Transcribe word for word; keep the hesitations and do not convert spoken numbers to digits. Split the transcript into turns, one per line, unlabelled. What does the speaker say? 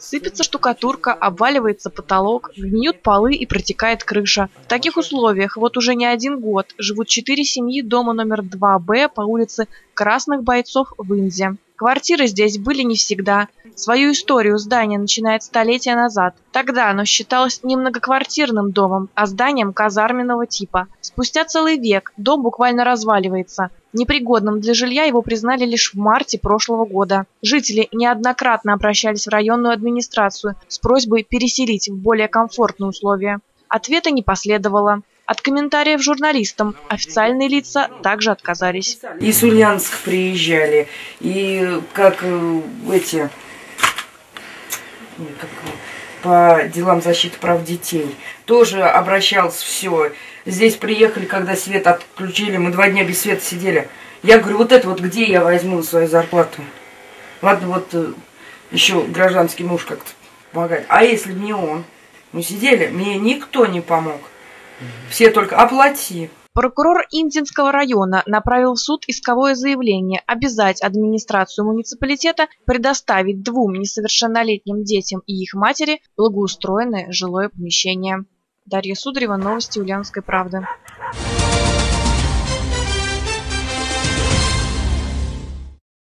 Сыпется штукатурка, обваливается потолок, гниют полы и протекает крыша. В таких условиях вот уже не один год живут четыре семьи дома номер два Б по улице Красных Бойцов в Инзе. Квартиры здесь были не всегда. Свою историю здание начинает столетия назад. Тогда оно считалось не многоквартирным домом, а зданием казарменного типа. Спустя целый век дом буквально разваливается. Непригодным для жилья его признали лишь в марте прошлого года. Жители неоднократно обращались в районную администрацию с просьбой переселить в более комфортные условия. Ответа не последовало. От комментариев журналистам официальные лица также отказались.
Из Ульяновска приезжали, и как эти как, по делам защиты прав детей тоже обращался, все. Здесь приехали, когда свет отключили, мы два дня без света сидели. Я говорю, вот это вот где я возьму свою зарплату? Ладно, вот еще гражданский муж как-то помогает. А если бы не он? Мы сидели, мне никто не помог. Все только оплати.
Прокурор Инзинского района направил в суд исковое заявление обязать администрацию муниципалитета предоставить двум несовершеннолетним детям и их матери благоустроенное жилое помещение. Дарья Сударева, новости Ульяновской правды.